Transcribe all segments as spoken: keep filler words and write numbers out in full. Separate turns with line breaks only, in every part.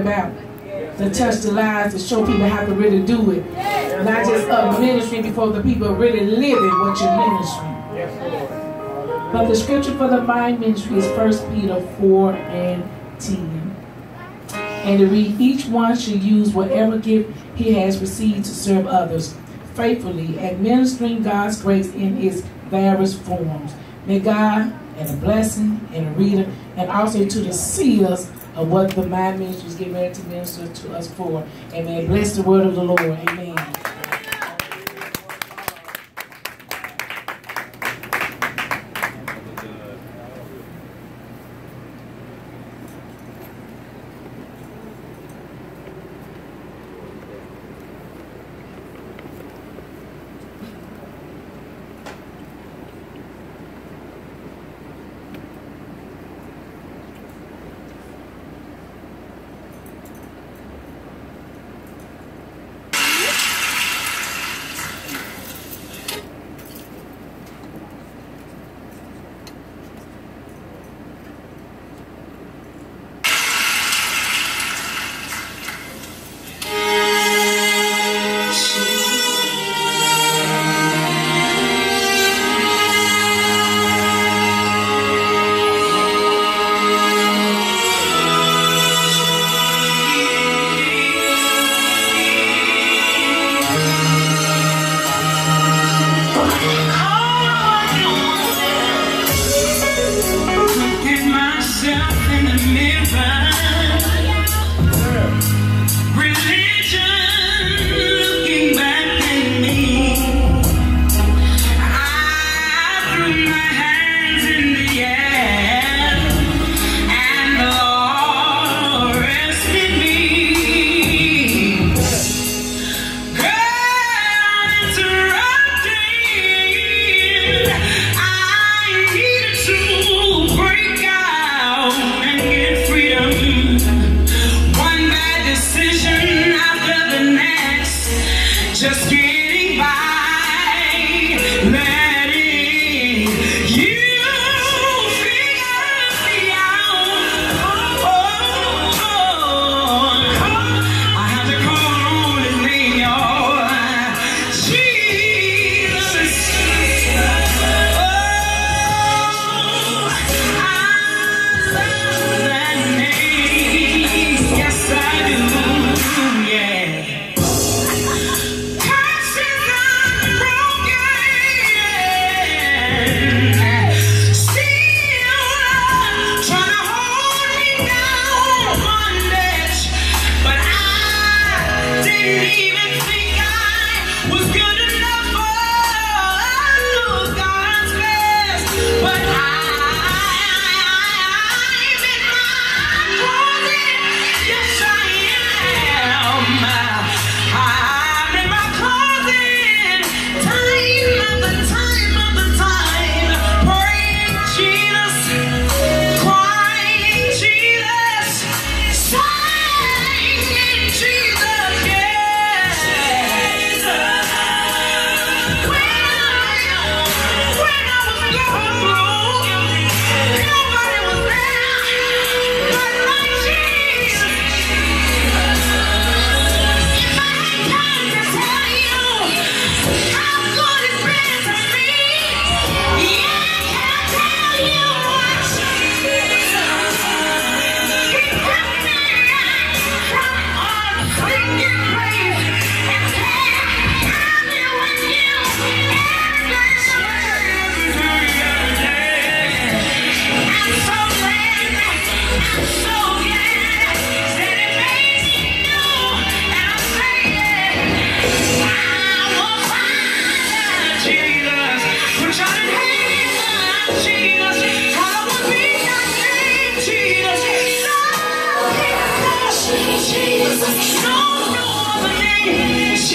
about. To touch the lives, to show people how to really do it. Not just up ministry before the people really living what you're ministering. But the scripture for the Mime ministry is First Peter four and ten. And to read, each one should use whatever gift he has received to serve others faithfully, administering God's grace in its various forms. May God and a blessing and a reader, and also to the seers of what the Mime ministry is getting ready to minister to us for. Amen. Bless the word of the Lord. Amen.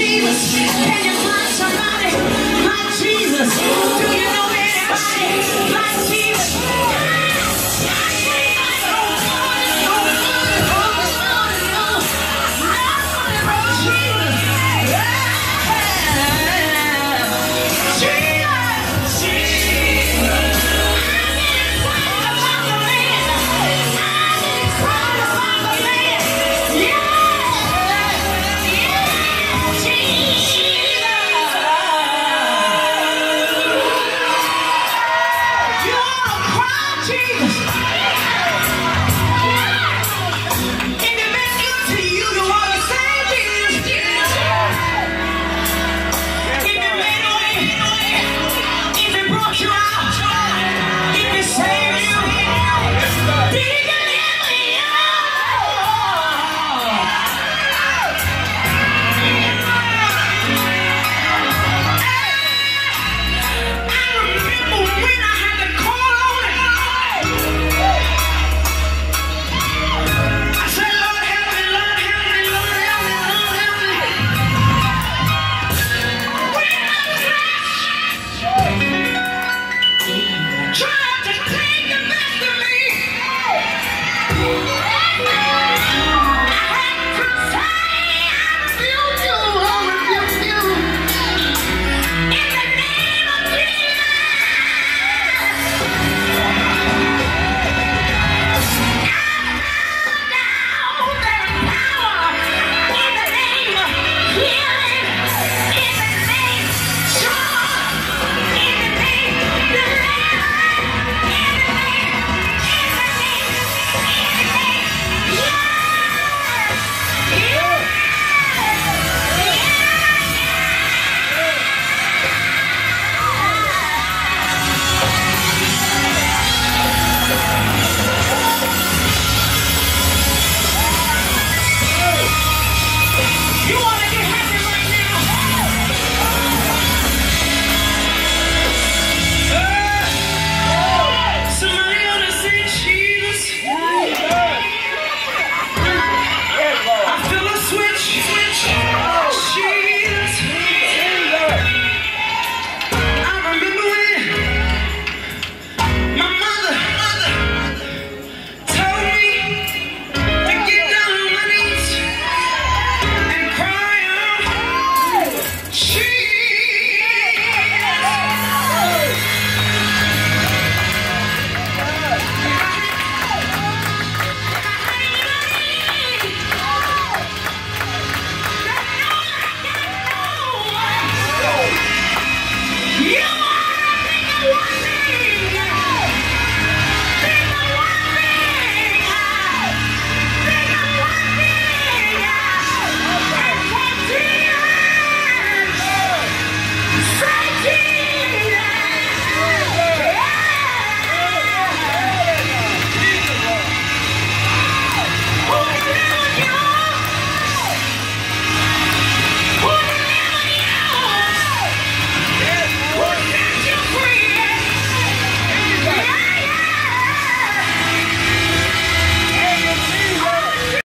Can you find somebody like Jesus? Do you know anybody?